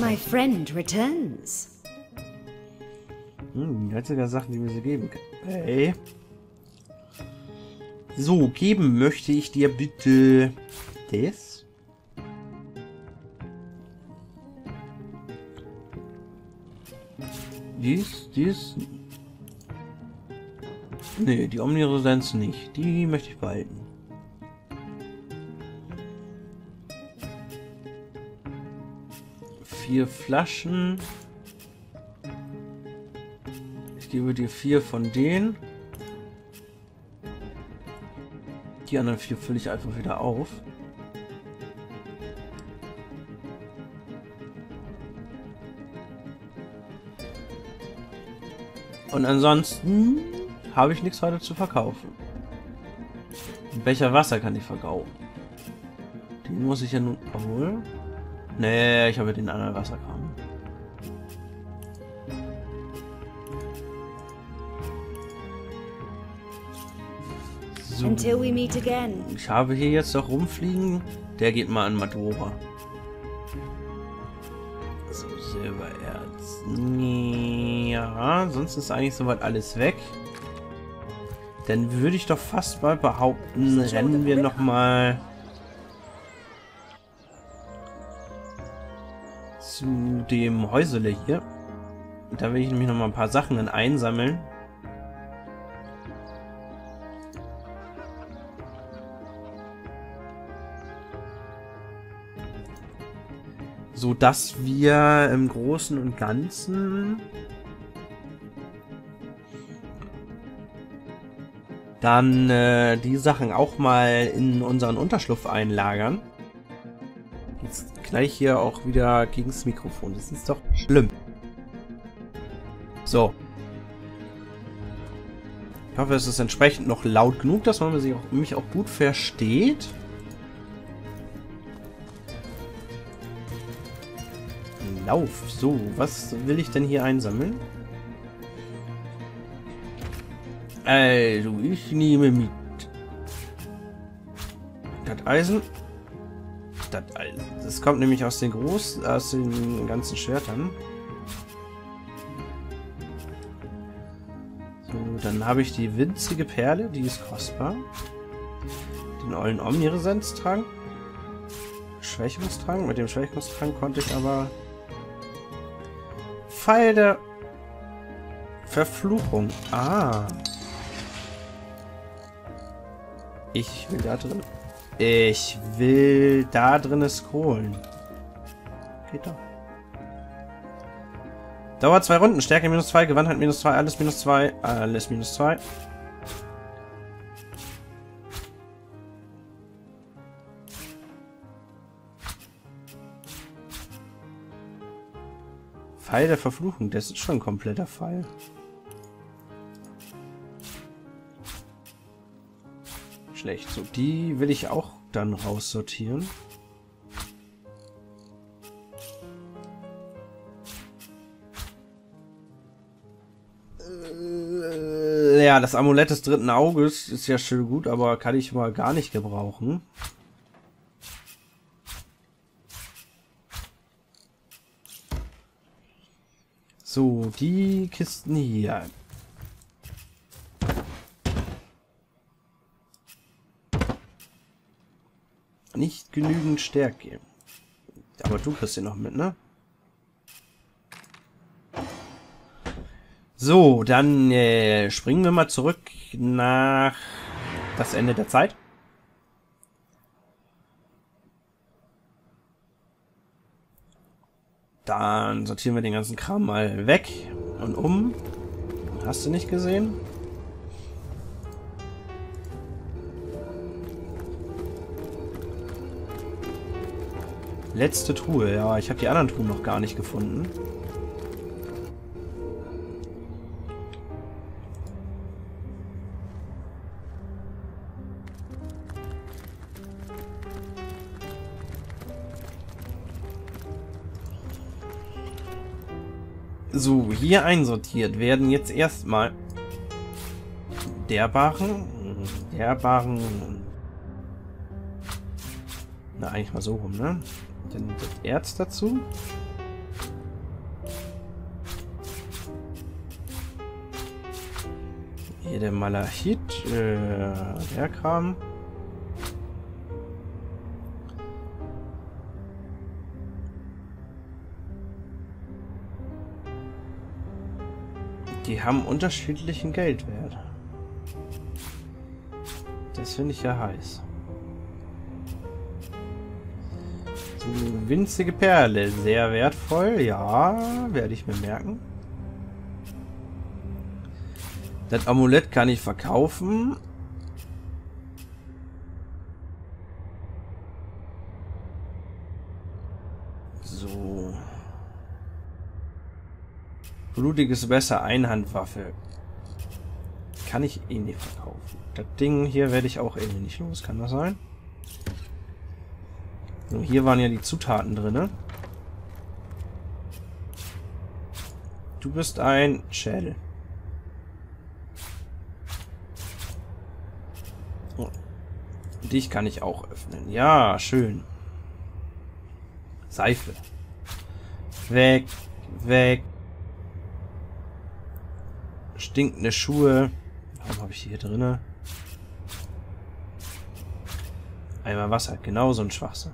My friend returns. Die einzige Sachen, die mir sie geben können. Hey. So, geben möchte ich dir bitte das. Dies. Nee, die Omniresidenz nicht. Die möchte ich behalten. Vier Flaschen. Ich gebe dir 4 von denen. Die anderen 4 fülle ich einfach wieder auf. Und ansonsten habe ich nichts weiter zu verkaufen. Ein Becher Wasser kann ich verkaufen. Den muss ich ja nun... Obwohl... Nee, ich habe den anderen Wasserkram. So. Until we meet again. Ich habe hier jetzt noch rumfliegen. Der geht mal an Madora. So, Silbererz. Ja, sonst ist eigentlich soweit alles weg. Dann würde ich doch fast mal behaupten, rennen wir noch mal zu dem Häusele hier. Da will ich nämlich noch mal ein paar Sachen dann einsammeln. So dass wir im Großen und Ganzen dann die Sachen auch mal in unseren Unterschlupf einlagern. Jetzt gleich hier auch wieder gegen das Mikrofon. Das ist doch schlimm. So. Ich hoffe, es ist entsprechend noch laut genug, dass man mich auch gut versteht. Lauf. So, was will ich denn hier einsammeln? Also, ich nehme mit das Eisen. Das Eisen. Das kommt nämlich aus den ganzen Schwertern. So, dann habe ich die winzige Perle, die ist kostbar. Den ollen Omniresenztrank. Schwächungstrank. Mit dem Schwächungstrank konnte ich aber Pfeil der Verfluchung. Ah. Ich will da drin scrollen. Geht doch. Dauer 2 Runden. Stärke -2, Gewandtheit -2, alles -2, alles -2. Pfeil der Verfluchung, das ist schon ein kompletter Pfeil. Schlecht. So, die will ich auch dann raussortieren. Ja, das Amulett des 3. Auges ist ja schön gut, aber kann ich mal gar nicht gebrauchen. So, die Kisten hier. Nicht genügend Stärke. Aber du kriegst den noch mit, ne? So, dann springen wir mal zurück nach das Ende der Zeit. Dann sortieren wir den ganzen Kram mal weg und um. Hast du nicht gesehen? Letzte Truhe. Ja, ich habe die anderen Truhen noch gar nicht gefunden. So, hier einsortiert werden jetzt erstmal der Barren. Na, eigentlich mal so rum, ne? Dann das Erz dazu. Hier der Malachit, der Kram. Die haben unterschiedlichen Geldwert. Das finde ich ja heiß. So, winzige Perle, sehr wertvoll. Ja, werde ich mir merken. Das Amulett kann ich verkaufen. So. Blutiges Messer, Einhandwaffe. Kann ich eh nicht verkaufen. Das Ding hier werde ich auch irgendwie nicht los. Kann das sein? So, hier waren ja die Zutaten drin. Du bist ein Schädel. Oh. Dich kann ich auch öffnen. Ja, schön. Seife. Weg. Weg. Stinkende Schuhe. Warum habe ich die hier drinne? Einmal Wasser. Genau so ein Schwachsinn.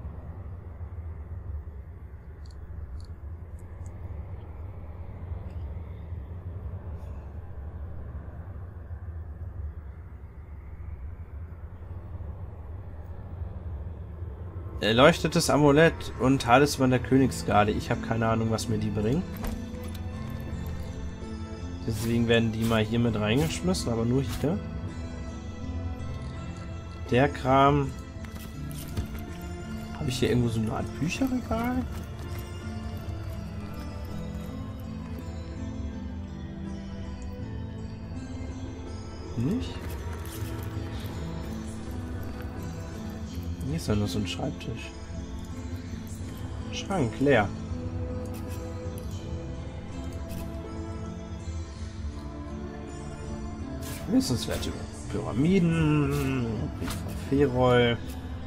Erleuchtetes Amulett und Talisman der Königsgarde. Ich habe keine Ahnung, was mir die bringen. Deswegen werden die mal hier mit reingeschmissen, aber nur hier. Der Kram. Habe ich hier irgendwo so eine Art Bücherregal? Nicht? Hier ist ja nur so ein Schreibtisch. Schrank, leer. Wissenswerte Pyramiden, Brief von Ferol,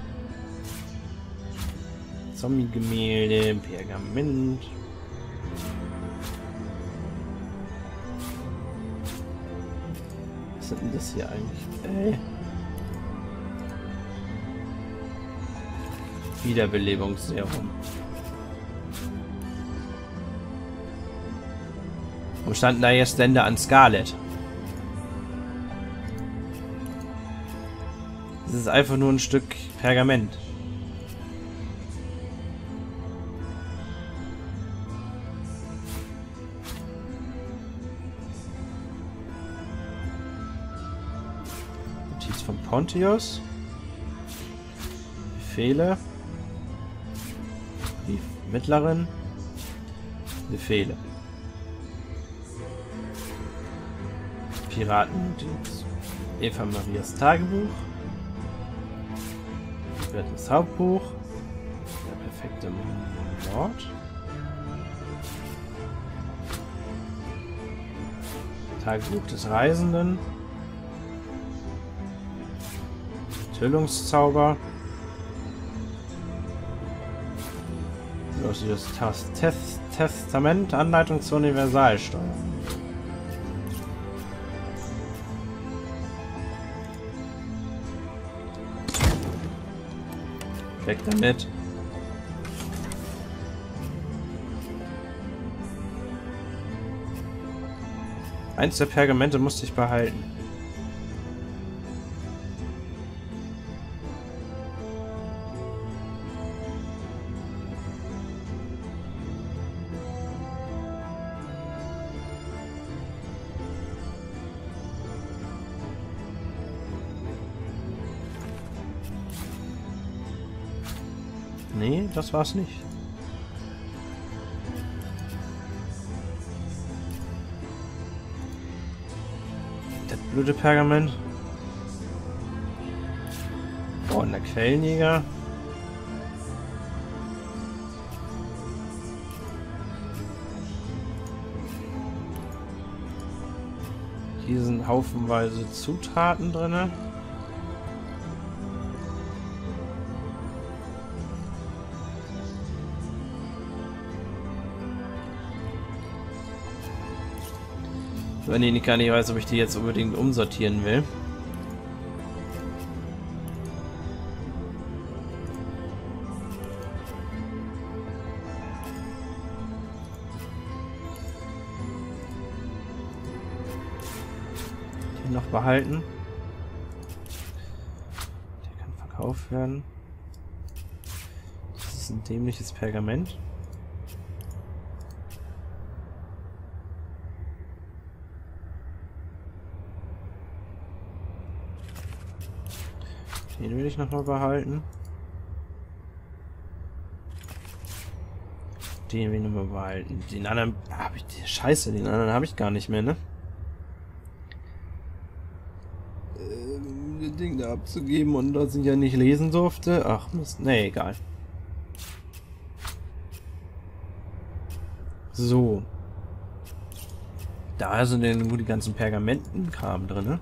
Zombie-Gemälde, Pergament. Was ist denn das hier eigentlich? Wiederbelebungsserum. Wo standen da jetzt Stände an Scarlet? Das ist einfach nur ein Stück Pergament. Notiz von Pontius. Befehle. Die mittleren. Befehle. Piratennotiz. Eva Marias Tagebuch. Das Hauptbuch. Der perfekte Mord. Tagebuch des Reisenden. Enthüllungszauber. Das Testament, Anleitung zur Universalsteuerung. Weg damit. Eins der Pergamente musste ich behalten. Nee, das war's nicht. Das blöde Pergament. Oh, und der Quellenjäger. Hier sind haufenweise Zutaten drin. Wenn ich gar nicht weiß, ob ich die jetzt unbedingt umsortieren will. Den noch behalten. Der kann verkauft werden. Das ist ein dämliches Pergament. Den will ich nochmal behalten. Den will ich nochmal behalten. Den anderen habe ich... Scheiße, den anderen habe ich gar nicht mehr, ne? Das Ding da abzugeben und das ich ja nicht lesen durfte. Ach Mist. Ne, egal. So. Da sind denn nur die ganzen Pergamenten-Kram drin, ne?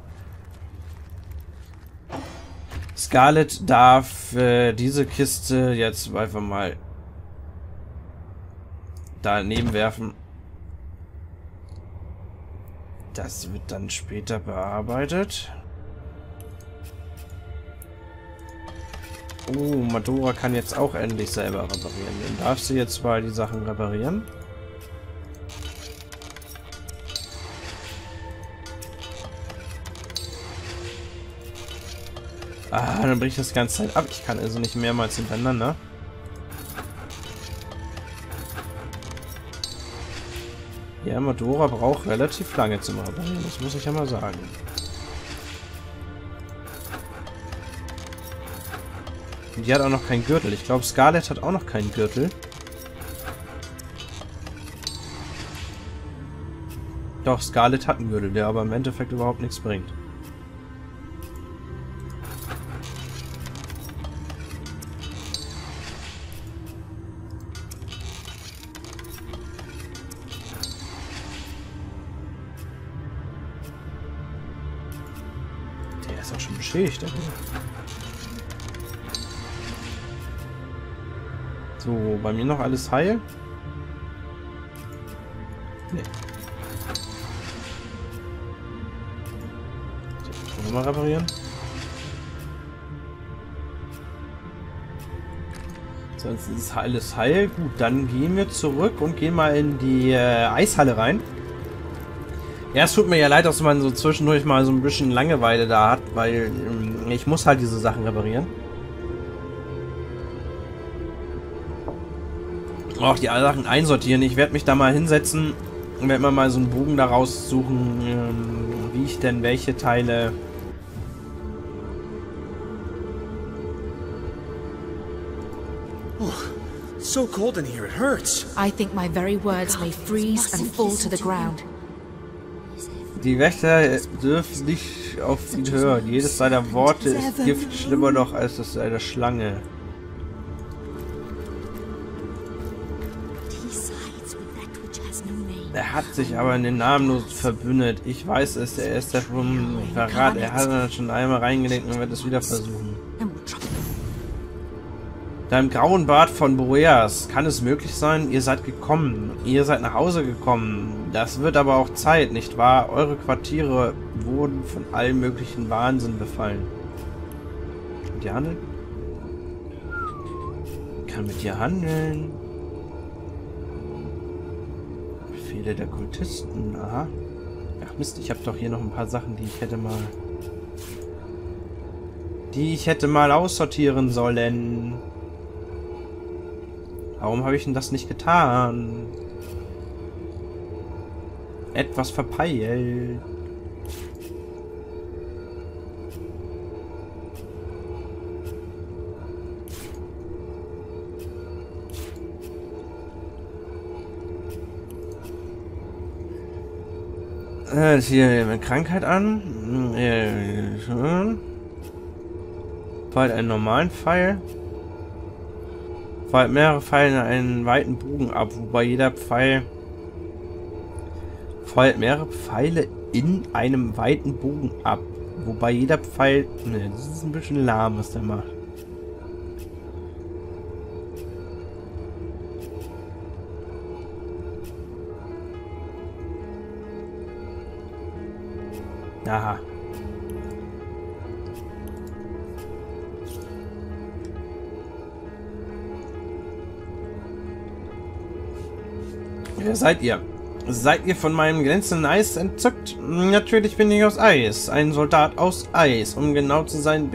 Scarlet darf diese Kiste jetzt einfach mal daneben werfen. Das wird dann später bearbeitet. Oh, Madora kann jetzt auch endlich selber reparieren. Dann darf sie jetzt mal die Sachen reparieren. Ah, dann bricht das ganze Zeit ab. Ich kann also nicht mehrmals hintereinander. Ja, Madora braucht relativ lange zum Reparieren. Das muss ich ja mal sagen. Und die hat auch noch keinen Gürtel. Ich glaube, Scarlet hat auch noch keinen Gürtel. Doch, Scarlet hat einen Gürtel, der aber im Endeffekt überhaupt nichts bringt. Der ist auch schon beschädigt. So, bei mir noch alles heil? Nee. So, nochmal reparieren. Sonst ist alles heil. Gut, dann gehen wir zurück und gehen mal in die Eishalle rein. Ja, es tut mir ja leid, dass man so zwischendurch mal so ein bisschen Langeweile da hat, weil ich muss halt diese Sachen reparieren. Auch die Sachen einsortieren. Ich werde mich da mal hinsetzen und werde mal so einen Bogen daraus suchen, wie ich denn welche Teile... Oh, so cold in here, it hurts. I think my very words may freeze and fall to the ground. Die Wächter dürfen nicht auf ihn hören. Jedes seiner Worte ist Gift, schlimmer noch als das einer Schlange. Er hat sich aber in den Namen verbündet. Ich weiß es, er ist der vom Verrat. Er hat dann schon einmal reingelegt und wird es wieder versuchen. Deinem grauen Bart von Boreas, kann es möglich sein, ihr seid gekommen. Ihr seid nach Hause gekommen. Das wird aber auch Zeit, nicht wahr? Eure Quartiere wurden von allem möglichen Wahnsinn befallen. Mit dir handeln? Ich kann mit dir handeln. Befehle der Kultisten, aha. Ach Mist, ich habe doch hier noch ein paar Sachen, die ich hätte mal aussortieren sollen. Warum habe ich denn das nicht getan? Etwas verpeilt. Hier eine Krankheit an. Feuert einen normalen Pfeil. Feuert mehrere Pfeile in einen weiten Bogen ab, wobei jeder Pfeil feuert mehrere Pfeile in einem weiten Bogen ab, wobei jeder Pfeil... Ne, das ist ein bisschen lahm, was der macht. Aha. Wer seid ihr? Seid ihr von meinem glänzenden Eis entzückt? Natürlich bin ich aus Eis. Ein Soldat aus Eis. Um genau zu sein,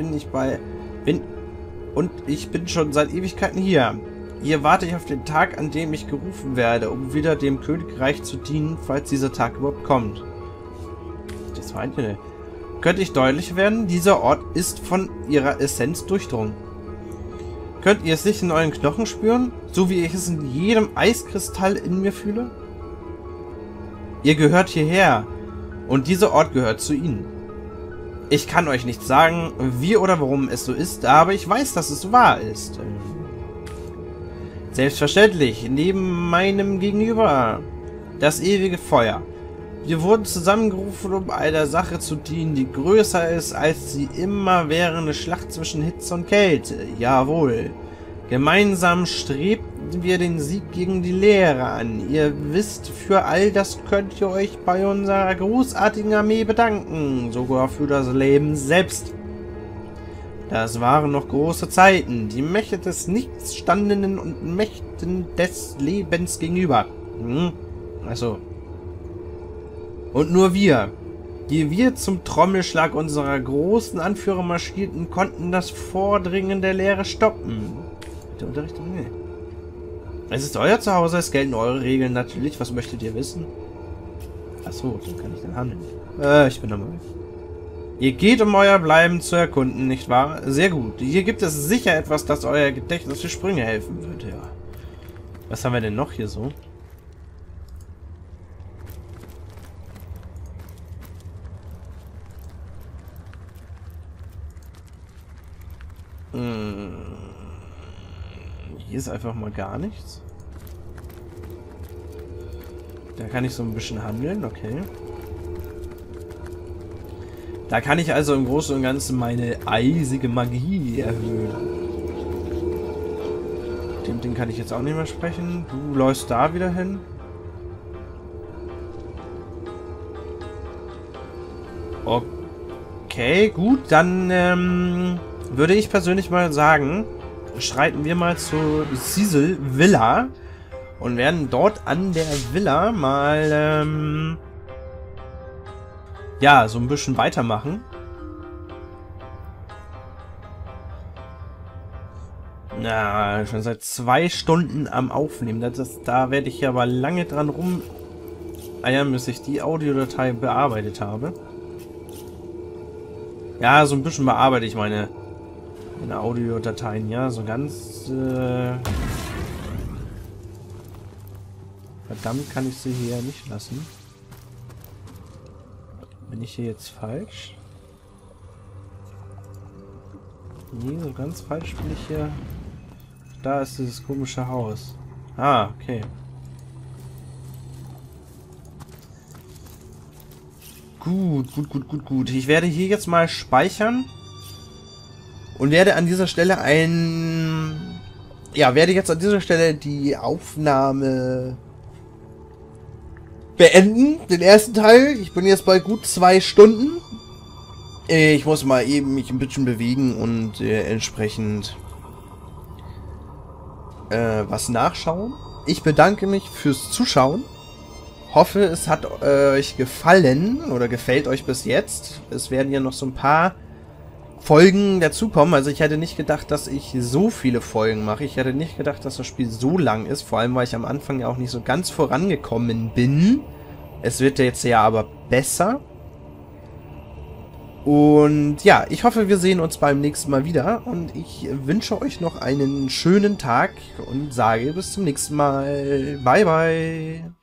ich bin schon seit Ewigkeiten hier. Hier warte ich auf den Tag, an dem ich gerufen werde, um wieder dem Königreich zu dienen, falls dieser Tag überhaupt kommt. Das meint ihr nicht. Könnte ich deutlich werden? Dieser Ort ist von ihrer Essenz durchdrungen. Könnt ihr es nicht in euren Knochen spüren? So wie ich es in jedem Eiskristall in mir fühle? Ihr gehört hierher. Und dieser Ort gehört zu ihnen. Ich kann euch nicht sagen, wie oder warum es so ist, aber ich weiß, dass es wahr ist. Selbstverständlich, neben meinem Gegenüber. Das ewige Feuer. Wir wurden zusammengerufen, um einer Sache zu dienen, die größer ist als die immerwährende Schlacht zwischen Hitze und Kälte. Jawohl. Gemeinsam strebten wir den Sieg gegen die Leere an. Ihr wisst, für all das könnt ihr euch bei unserer großartigen Armee bedanken. Sogar für das Leben selbst. Das waren noch große Zeiten. Die Mächte des Nichts standen und Mächten des Lebens gegenüber. Also. Und nur wir, die wir zum Trommelschlag unserer großen Anführer marschierten, konnten das Vordringen der Leere stoppen. Der Unterricht? Nee. Es ist euer Zuhause, es gelten eure Regeln natürlich. Was möchtet ihr wissen? Achso, so kann ich dann handeln. Ich bin dabei. Ihr geht, um euer Bleiben zu erkunden, nicht wahr? Sehr gut. Hier gibt es sicher etwas, das euer Gedächtnis für Sprünge helfen wird, ja. Was haben wir denn noch hier so? Hier ist einfach mal gar nichts. Da kann ich so ein bisschen handeln, okay. Da kann ich also im Großen und Ganzen meine eisige Magie erhöhen. Dem Ding kann ich jetzt auch nicht mehr sprechen. Du läufst da wieder hin. Okay, gut. Dann würde ich persönlich mal sagen, schreiten wir mal zur Cecil Villa und werden dort an der Villa mal ja, so ein bisschen weitermachen. Na, schon seit 2 Stunden am Aufnehmen. Da werde ich ja aber lange dran rumeiern, bis ich die Audiodatei bearbeitet habe. Ja, so ein bisschen bearbeite ich meine Audiodateien, ja, so ganz verdammt kann ich sie hier nicht lassen. Bin ich hier jetzt falsch? Nee, so ganz falsch bin ich hier. Da ist dieses komische Haus. Ah, okay. Gut. Ich werde hier jetzt mal speichern. Und werde an dieser Stelle die Aufnahme beenden. Den ersten Teil. Ich bin jetzt bei gut 2 Stunden. Ich muss mal eben mich ein bisschen bewegen und entsprechend was nachschauen. Ich bedanke mich fürs Zuschauen. Hoffe, es hat euch gefallen oder gefällt euch bis jetzt. Es werden ja noch so ein paar Folgen dazukommen. Also ich hätte nicht gedacht, dass ich so viele Folgen mache. Ich hätte nicht gedacht, dass das Spiel so lang ist. Vor allem, weil ich am Anfang ja auch nicht so ganz vorangekommen bin. Es wird ja jetzt ja aber besser. Und ja, ich hoffe, wir sehen uns beim nächsten Mal wieder. Und ich wünsche euch noch einen schönen Tag und sage bis zum nächsten Mal. Bye, bye.